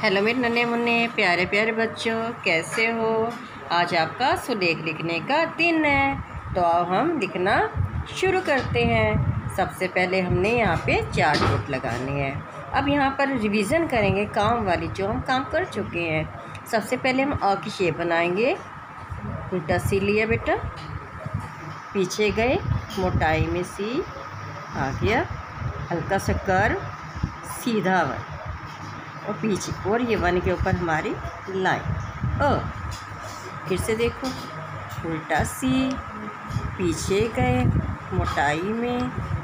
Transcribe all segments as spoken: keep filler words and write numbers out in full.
Hello मेरे नन्हे मुन्ने प्यारे प्यारे बच्चों, कैसे हो। आज आपका सुलेख लिखने का दिन है, तो अब हम लिखना शुरू करते हैं। सबसे पहले हमने यहाँ पे चार डॉट लगाने हैं। अब यहाँ पर रिवीजन करेंगे काम वाली जो हम काम कर चुके हैं। सबसे पहले हम अ की शेप बनाएंगे। उल्टा सी लिया बेटा, पीछे गए, मोटाई में सी आ गया, हल्का सा कर्व, सीधा वन और पीछे, और ये वन के ऊपर हमारी लाइन अ। फिर से देखो, उल्टा सी, पीछे गए, मोटाई में,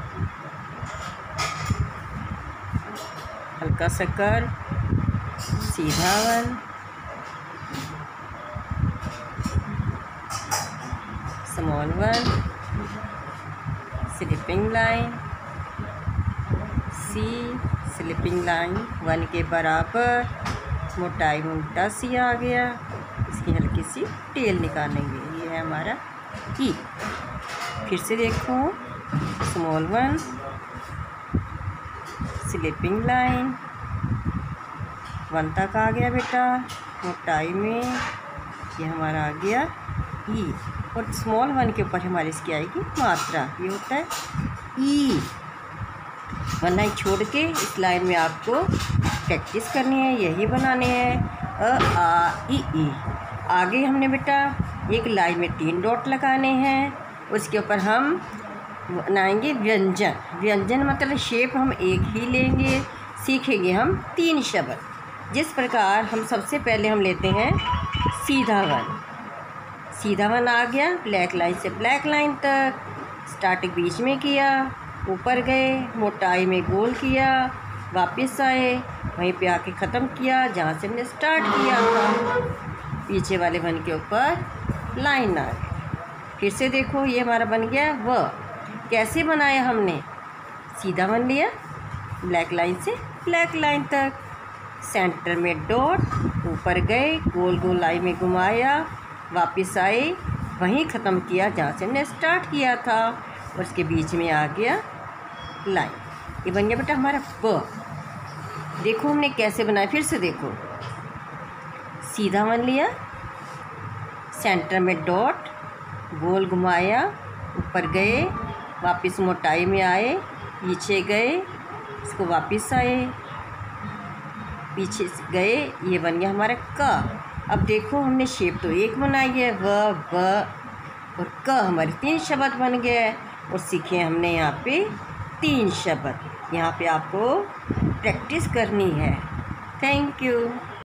हल्का सा कर्व, सीधा one, small one, sleeping line, C, sleeping line one के बराबर, मोटाई में उल्टा सी आ गया, इसकी हल्की सी टेल निकालेंगे। ये है हमारा ई। फिर से देखो, small one, sleeping line, one तक आ गया बेटा, मोटाई में, ये हमारा आ गया ई। और स्मॉल वन के ऊपर हमारी इसकी आएगी मात्रा, ये होता है ई। वन लाइन छोड़ के इस लाइन में आपको प्रैक्टिस करनी है, यही बनाने हैं अ आ इ ई। आगे हमने बेटा एक लाइन में तीन डॉट लगाने हैं, उसके ऊपर हम बनाएंगे व्यंजन। व्यंजन मतलब शेप हम एक ही लेंगे, सीखेंगे हम तीन शब्द। जिस प्रकार हम सबसे पहले हम लेते हैं सीधा वन। सीधा वन आ गया, ब्लैक लाइन से ब्लैक लाइन तक, स्टार्टिंग बीच में किया, ऊपर गए, मोटाई में गोल किया, वापस आए, वहीं पे आके ख़त्म किया जहाँ से हमने स्टार्ट किया था, पीछे वाले वन के ऊपर लाइन आ गई। फिर से देखो, ये हमारा बन गया व। कैसे बनाया हमने, सीधा वन लिया, ब्लैक लाइन से ब्लैक लाइन तक, सेंटर में डॉट, ऊपर गए, गोल गोल लाइन में घुमाया, वापस आए, वहीं ख़त्म किया जहाँ से हमने स्टार्ट किया था, और उसके बीच में आ गया लाइन। ये बन गया बेटा हमारा ब। देखो हमने कैसे बनाया, फिर से देखो, सीधा वन लिया, सेंटर में डॉट, गोल घुमाया, ऊपर गए, वापस मोटाई में आए, पीछे गए, इसको वापस आए, पीछे गए, ये बन गया हमारा क। अब देखो हमने शेप तो एक बनाई है, व, ब और क, हमारे तीन शब्द बन गए। और सीखे हमने यहाँ पे तीन शब्द। यहाँ पे आपको प्रैक्टिस करनी है। Thank you.